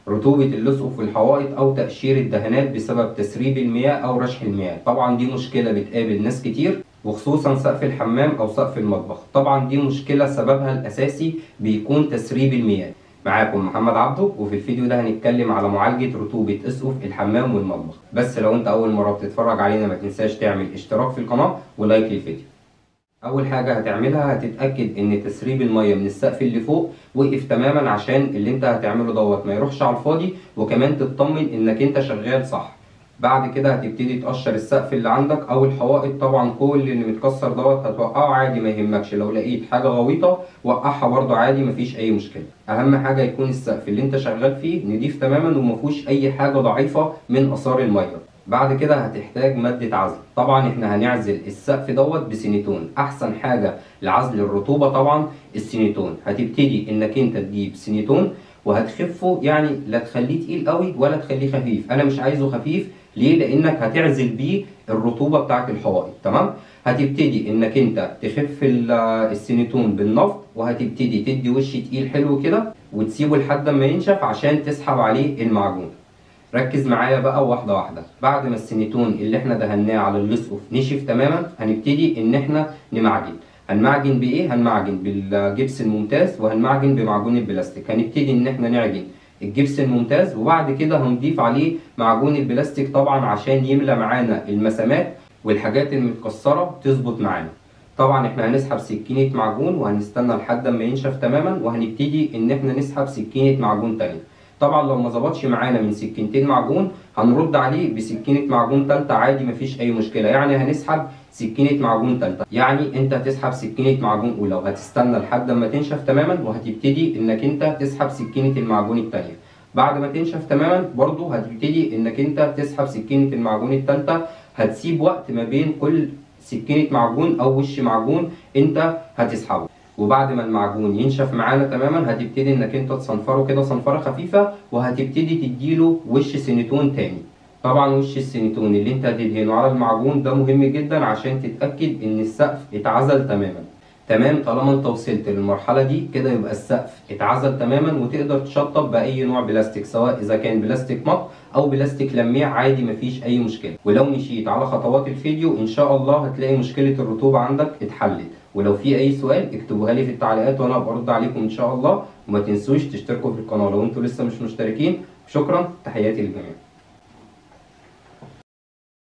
رطوبة اللصق في الحوائط أو تقشير الدهانات بسبب تسريب المياه أو رشح المياه. طبعا دي مشكلة بتقابل ناس كتير، وخصوصا سقف الحمام أو سقف المطبخ. طبعا دي مشكلة سببها الأساسي بيكون تسريب المياه. معاكم محمد عبده، وفي الفيديو ده هنتكلم على معالجة رطوبة أسقف الحمام والمطبخ. بس لو أنت أول مرة بتتفرج علينا ما تنساش تعمل اشتراك في القناة ولايك للفيديو. اول حاجه هتعملها هتتاكد ان تسريب الميه من السقف اللي فوق وقف تماما، عشان اللي انت هتعمله دوت ما يروحش على الفاضي، وكمان تطمن انك انت شغال صح. بعد كده هتبتدي تقشر السقف اللي عندك او الحوائط. طبعا كل اللي متكسر دوت هتوقعه عادي ما يهمكش، لو لقيت حاجه غويطه وقعها برضه عادي مفيش اي مشكله. اهم حاجه يكون السقف اللي انت شغال فيه نضيف تماما ومفيهوش اي حاجه ضعيفه من اثار الميه. بعد كده هتحتاج مادة عزل. طبعا احنا هنعزل السقف دوت بسينيتون. احسن حاجة لعزل الرطوبة طبعا السينيتون. هتبتدي انك انت تجيب سينيتون وهتخفه، يعني لا تخليه تقيل قوي ولا تخليه خفيف. انا مش عايزه خفيف. ليه؟ لانك هتعزل بيه الرطوبة بتاعت الحوائط. تمام. هتبتدي انك انت تخف السينيتون بالنفط، وهتبتدي تدي وش تقيل حلو كده وتسيبه لحد ما ينشف عشان تسحب عليه المعجون. ركز معايا بقى واحدة واحدة. بعد ما السينيتون اللي احنا دهناه على اللصق نشف تماما، هنبتدي ان احنا نمعجن. هنمعجن بايه؟ هنمعجن بالجبس الممتاز، وهنمعجن بمعجون البلاستيك. هنبتدي ان احنا نعجن الجبس الممتاز، وبعد كده هنضيف عليه معجون البلاستيك طبعا عشان يملى معانا المسامات والحاجات المتكسرة تظبط معانا. طبعا احنا هنسحب سكينة معجون وهنستنى لحد ما ينشف تماما، وهنبتدي ان احنا نسحب سكينة معجون تانية. طبعا لو ما ظبطش معانا من سكينتين معجون هنرد عليه بسكينة معجون تالتة عادي مفيش أي مشكلة. يعني هنسحب سكينة معجون تالتة، يعني أنت هتسحب سكينة معجون أولى وهتستنى لحد ما تنشف تماما، وهتبتدي إنك أنت تسحب سكينة المعجون التانية. بعد ما تنشف تماما برضو هتبتدي إنك أنت تسحب سكينة المعجون التالتة. هتسيب وقت ما بين كل سكينة معجون أو وش معجون أنت هتسحبه. وبعد ما المعجون ينشف معانا تماما هتبتدي انك انت تصنفره كده صنفره خفيفه، وهتبتدي تديله وش سينيتون تاني. طبعا وش السينيتون اللي انت هتدهنه على المعجون ده مهم جدا عشان تتاكد ان السقف اتعزل تماما. تمام. طالما انت وصلت للمرحله دي كده يبقى السقف اتعزل تماما، وتقدر تشطب باي نوع بلاستيك، سواء اذا كان بلاستيك مط او بلاستيك لميع عادي مفيش اي مشكله. ولو مشيت على خطوات الفيديو ان شاء الله هتلاقي مشكله الرطوبه عندك اتحلت. ولو في اي سؤال اكتبوها لي في التعليقات وانا برد عليكم ان شاء الله. وما تنسوش تشتركوا في القناه لو انتوا لسه مش مشتركين. شكرا، تحياتي للجميع.